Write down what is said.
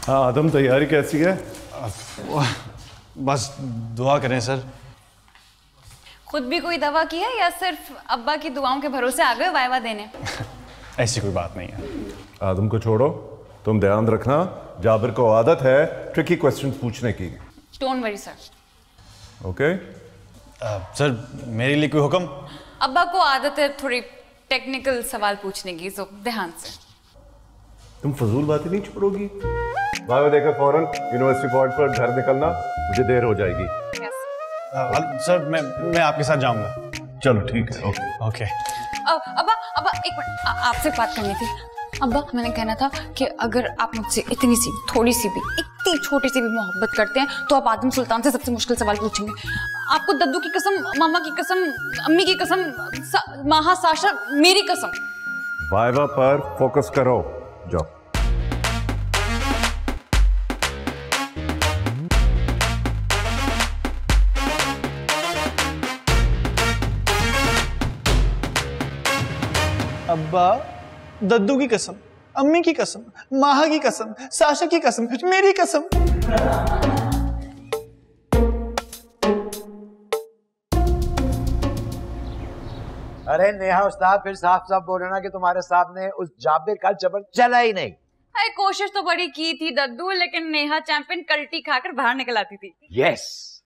हाँ आदम, तैयारी कैसी है? बस दुआ करें सर। खुद भी कोई दवा की है या सिर्फ अब्बा की दुआओं के भरोसे आ गए वाइवा देने? ऐसी कोई बात नहीं है। आदम को छोड़ो, तुम ध्यान रखना, जाबिर को आदत है ट्रिकी क्वेश्चंस पूछने की। Don't worry sir. Okay? Sir मेरे लिए कोई हुक्म? अब्बा को आदत है थोड़ी टेक्निकल सवाल पूछने की, सो ध्यान से। तुम फजूल बातें नहीं छोड़ोगी? वाइवा देकर फौरन यूनिवर्सिटी पॉइंट पर घर निकलना, मुझे देर हो जाएगी। सर मैं आपके साथ जाऊंगा। चलो ठीक है, ओके ओके। अब्बा अब्बा एक मिनट, आपसे बात करनी थी। अब्बा मैंने कहना था कि अगर आप मुझसे इतनी सी थोड़ी सी भी इतनी छोटी सी भी मोहब्बत करते हैं तो आप आदम सुल्तान से सबसे मुश्किल सवाल पूछेंगे। आपको दद्दू की कसम, मामा की कसम, अम्मी की कसम, माहा, साशा, मेरी कसम। वाइवा पर फोकस करो, जाओ। अब्बा, दद्दू की कसम, अम्मी की कसम, माहा की कसम, साशा की कसम, मेरी कसम। अरे नेहा उस्ताद, फिर साफ साफ बोलो ना कि तुम्हारे सामने उस जाबिर का जबर चला ही नहीं। अरे कोशिश तो बड़ी की थी दद्दू, लेकिन नेहा चैंपियन कल्टी खाकर बाहर निकल आती थी। यस,